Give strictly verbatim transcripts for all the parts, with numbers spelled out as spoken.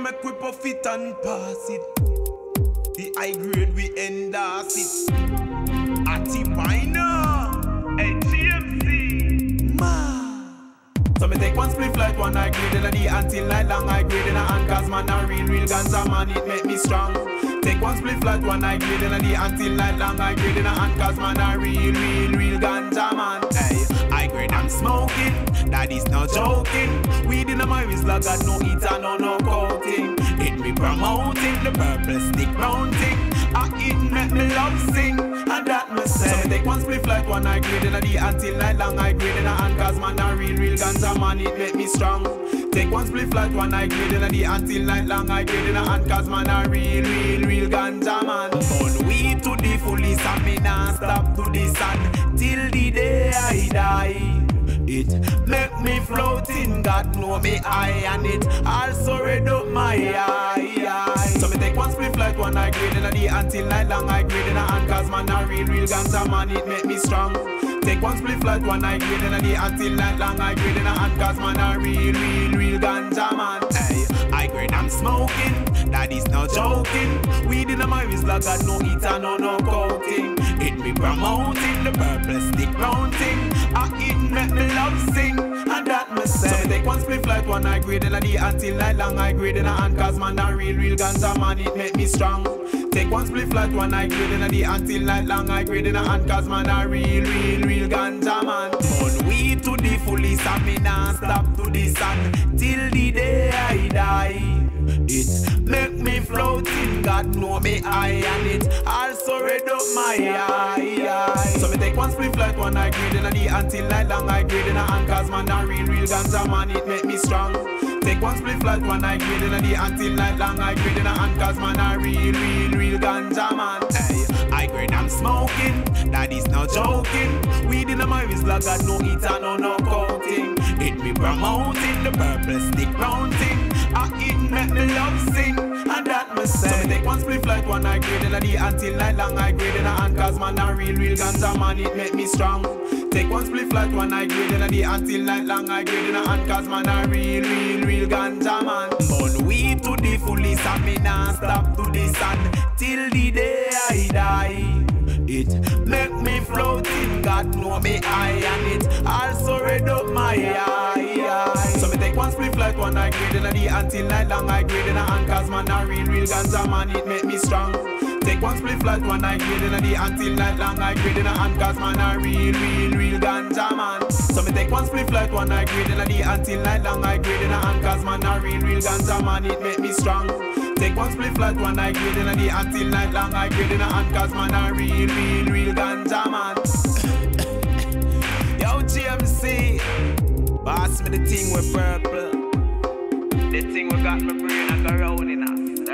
make we puff it and pass it. The high grade we endorse it. Ati Minor, H M C, ma. So me take one split flight, one high grade in the until night long high grade in a hand, cause man a real, real ganja man, it make me strong. Take one split flight, one high grade in the until night long high grade in a hand, cause man a real, real, real ganja man. Hey, high grade I'm smoking, that is no joking. Weed in my wrist like got no eat and no no coating. It me promoting the purple stick mounting. I it make me love sing, and that me say. So me take one split flight, one high grade in the until night long high grade in a hand, cause man a real, real ganja man, it make me strong. Take one split flight, one high grade in the until night long high grade in a hand, cause man a real, real, real ganja man. Burn weed to the fullest and me nah stop to the sun till the day I die. It make me floating, God know me eye, and it also read up my eye. So me take one split flight, one high grade in the until night long high grade in a hand, cause man a real, real ganja man, it make me strong. Take one split flight, one high grade in the until night long high grade in a hand, cause man a real, real, real ganja man. Hey, high grade I'm smoking, that is no joking. Weed in my wrist like got no eat and no no coating. It me promoting the purple stick mounting. I it make me love sing, and that me say. So me take one split flight, one high grade in the until night long high grade in a hand, cause man a real, real ganja man, it make me strong. Take one split flight, one high grade in the until night long high grade in a hand, cause man a real, real, real ganja man. Burn weed to the fullest and me nah stop to the sun till the day I die. It make me floating, God know me eye, and it also read up my eye. So me take one split flight, one high grade in the until night long high grade in a hand, cause man a real, real ganja man, it make me strong. Take one split flight, one high grade in the until night long high grade in a hand, cause man a real, real, real ganja man. Hey, high grade I'm smoking, that is no joking. Weed in my wrist like got no eat and no no coating. It me promoting the purple stick mounting. I it make me love sing, and that me say. So me take one split flight, one high grade in the until night long high grade in a hand, cause man a real, real ganja man, it make me strong. Take one split flight, one high grade in the until night long high grade in a hand, cause man a real, real, real ganja man. Burn weed to the fullest and me nah stop to the sun till the day I die. It make me floating, God know me eye, and it also read up my eye. So me take one split flight, one high grade in the until night long high grade in a hand, cause man a real, real ganja man, it make me strong. Take one split flight, one high grade in the until night long high grade in a hand, cause man a real, real, real ganja man. So me take one split flight, one high grade in the until night long high grade in a hand, cause man a real, real ganja man, it make me strong. Take one split flight, one high grade in the until night long high grade in a hand, cause man a real, real, real ganja man. Yo G M C, pass me the thing with purple. The thing we got my brain a go round in us.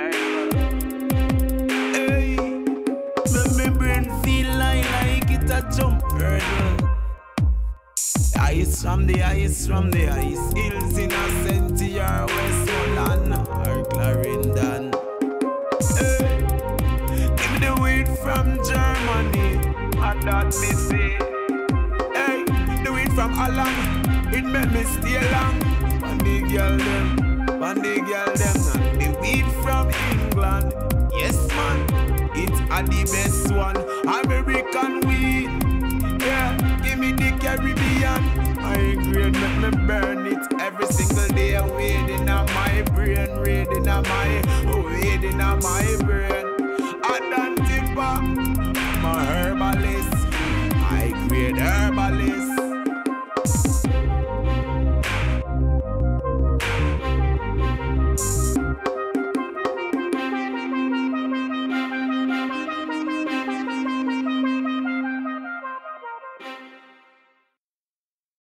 Hey, make me brain feel like, like it a jump hurdle. Ice from the ice from the ice hills in a Saint or Westmoreland or Clarendon. Hey, give me the weed from Germany, and that me say. Hey, the weed from Holland, it make me stay long. One the girl them, one the girl them, and the weed from England. Yes man, it's a the best one, American weed. Yeah, give me the Caribbean. I grade make me burn it every single day. Weed in my brain, weed in my, weed in my brain.